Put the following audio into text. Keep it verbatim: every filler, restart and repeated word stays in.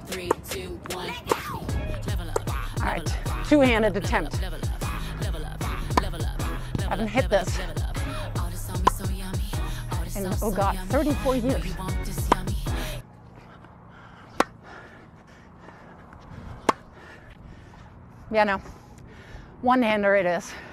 three, two, one. All right, two-handed attempt. Haven't hit this in, oh God, thirty-four years. Yeah, no, one-hander it is.